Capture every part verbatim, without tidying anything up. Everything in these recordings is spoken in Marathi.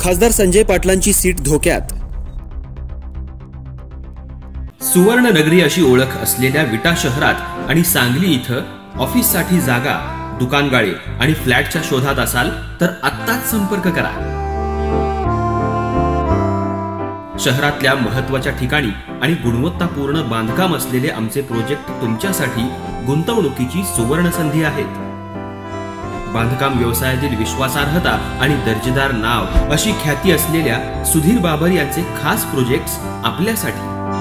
खासदार संजय पाटलांची सीट धोक्यात। सुवर्ण नगरी अशी ओळख असलेल्या विटा शहरात आणि सांगली इथं ऑफिससाठी जागा, दुकानगाळे आणि फ्लॅटच्या शोधात असाल तर आत्ताच संपर्क करा। शहरातल्या महत्त्वाच्या ठिकाणी आणि गुणवत्तापूर्ण बांधकाम असलेले आमचे प्रोजेक्ट तुमच्यासाठी गुंतवणुकीची सुवर्ण संधी आहेत। बांधकाम व्यवसायातील विश्वासार्हता आणि दर्जेदार नाव अशी ख्याती असलेल्या सुधीर बाबर यांचे खास प्रोजेक्ट्स आपल्यासाठी।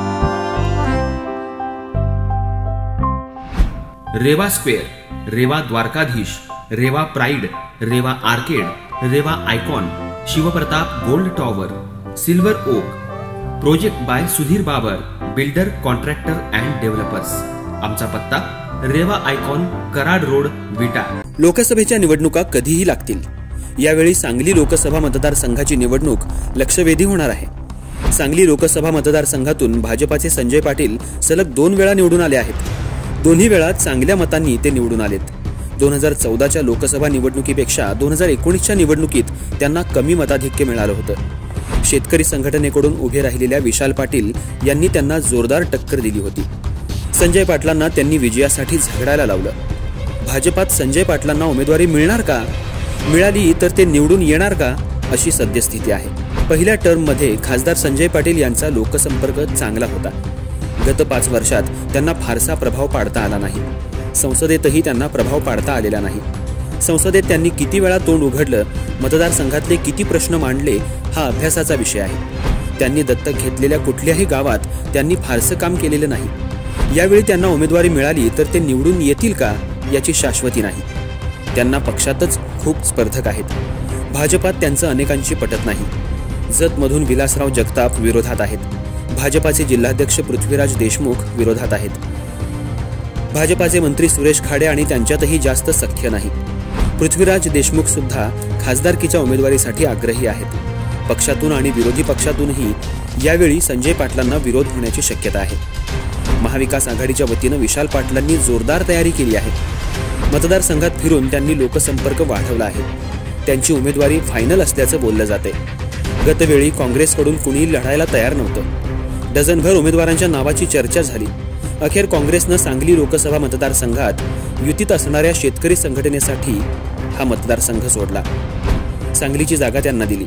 Reva square, Reva Dwarkadhish, Reva pride, Reva arcade, Reva icon, Shivpratap gold tower, silver oak. Project by Sudhir Babar, builder, contractor and developers. आमचा पत्ता रेवा आयकॉन, कराड रोड, विटा। लोकसभेच्या निवडणुका कधीही लागतील। यावेळी सांगली लोकसभा मतदारसंघाची निवडणूक लक्षवेधी होणार आहे। सांगली लोकसभा मतदारसंघातून भाजपाचे संजय पाटील सलग दोन वेळा निवडून आले आहेत। दोन्ही वेळा चांगल्या मतांनी ते निवडून आलेत। दोन हजार चौदाच्या लोकसभा निवडणुकीपेक्षा दोन हजार एकोणीसच्या निवडणुकीत त्यांना कमी मताधिक्य मिळालं होतं। शेतकरी संघटनेकडून उभे राहिलेल्या विशाल पाटील यांनी त्यांना जोरदार टक्कर दिली होती। संजय पाटलांना त्यांनी विजयासाठी झगडायला लावलं। भाजपात संजय पाटलांना उमेदवारी मिळणार का, मिळाली तर ते निवडून येणार का, अशी सद्यस्थिती आहे। पहिल्या टर्ममध्ये खासदार संजय पाटील यांचा लोकसंपर्क चांगला होता। गत पाच वर्षात त्यांना फारसा प्रभाव पाडता आला नाही। संसदेतही त्यांना प्रभाव पाडता आलेला नाही। संसदेत त्यांनी किती वेळा तोंड उघडलं, मतदारसंघातले किती प्रश्न मांडले, हा अभ्यासाचा विषय आहे। त्यांनी दत्तक घेतलेल्या कुठल्याही गावात त्यांनी फारसं काम केलेलं नाही। यावेळी त्यांना उमेदवारी मिळाली तर ते निवडून येतील का याची शाश्वती नाही। त्यांना पक्षातच खूप स्पर्धक आहेत। भाजपात त्यांचं अनेकांशी पटत नाही। जतमधून विलासराव जगताप विरोधात आहेत। भाजपाचे जिल्हाध्यक्ष पृथ्वीराज देशमुख विरोधात आहेत। भाजपाचे मंत्री सुरेश खाडे आणि त्यांच्यातही जास्त सख्य नाही। पृथ्वीराज देशमुख सुद्धा खासदारकीच्या उमेदवारीसाठी आग्रही आहेत। पक्षातून आणि विरोधी पक्षातूनही यावेळी संजय पाटलांना विरोध होण्याची शक्यता आहे। महाविकास आघाडीच्या वतीनं विशाल पाटलांनी जोरदार तयारी केली आहे। मतदारसंघात फिरून त्यांनी लोकसंपर्क वाढवला आहे। त्यांची उमेदवारी फायनल असल्याचं बोललं जाते। गतवेळी काँग्रेसकडून कुणी लढायला तयार नव्हतं। डझनभर उमेदवारांच्या नावाची चर्चा झाली। अखेर काँग्रेसनं सांगली लोकसभा मतदारसंघात युतीत असणाऱ्या शेतकरी संघटनेसाठी हा मतदारसंघ सोडला। सांगलीची जागा त्यांना दिली।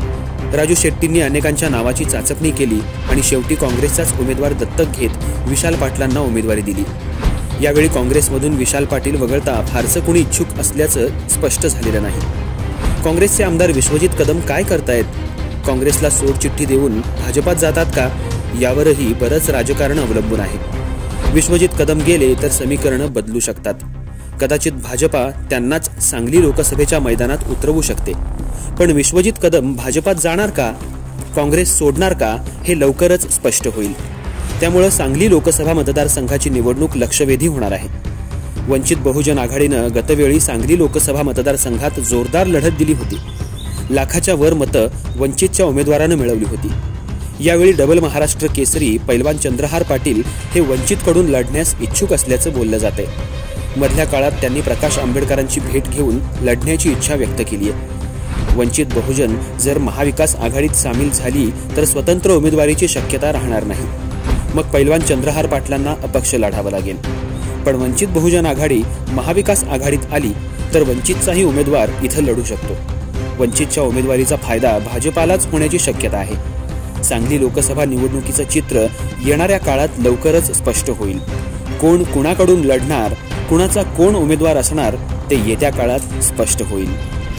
राजू शेट्टींनी अनेकांच्या नावाची चाचपणी केली आणि शेवटी काँग्रेसचाच उमेदवार दत्तक घेत विशाल पाटलांना उमेदवारी दिली। यावेळी काँग्रेसमधून विशाल पाटील वगळता फारसं कुणी इच्छुक असल्याचं स्पष्ट झालेलं नाही। काँग्रेसचे आमदार विश्वजित कदम काय करतायत? काँग्रेसला सोडचिठ्ठी देऊन भाजपात जातात का, यावरही बरंच राजकारण अवलंबून आहे। विश्वजित कदम गेले तर समीकरणं बदलू शकतात। कदाचित भाजपा त्यांनाच सांगली लोकसभेच्या मैदानात उतरवू शकते। पण विश्वजित कदम भाजपात जाणार का, काँग्रेस सोडणार का, हे लवकरच स्पष्ट होईल। त्यामुळे सांगली लोकसभा मतदारसंघाची निवडणूक लक्षवेधी होणार आहे। वंचित बहुजन आघाडीनं गतवेळी सांगली लोकसभा मतदारसंघात जोरदार लढत दिली होती। लाखाच्या वर मतं वंचितच्या उमेदवारानं मिळवली होती। यावेळी डबल महाराष्ट्र केसरी पैलवान चंद्रहार पाटील हे वंचितकडून लढण्यास इच्छुक असल्याचं बोललं जातंय। मधल्या काळात त्यांनी प्रकाश आंबेडकरांची भेट घेऊन लढण्याची इच्छा व्यक्त केली आहे। वंचित बहुजन जर महाविकास आघाडीत सामील झाली तर स्वतंत्र उमेदवारीची शक्यता राहणार नाही। मग पैलवान चंद्रहार पाटलांना अपक्ष लढावं लागेल। पण वंचित बहुजन आघाडी महाविकास आघाडीत आली तर वंचितचाही उमेदवार इथं लढू शकतो। वंचितच्या उमेदवारीचा फायदा भाजपालाच होण्याची शक्यता आहे। सांगली लोकसभा निवडणुकीचं चित्र येणाऱ्या काळात लवकरच स्पष्ट होईल। कोण कुणाकडून लढणार, कुणाचा कोण उमेदवार असणार ते येत्या काळात स्पष्ट होईल।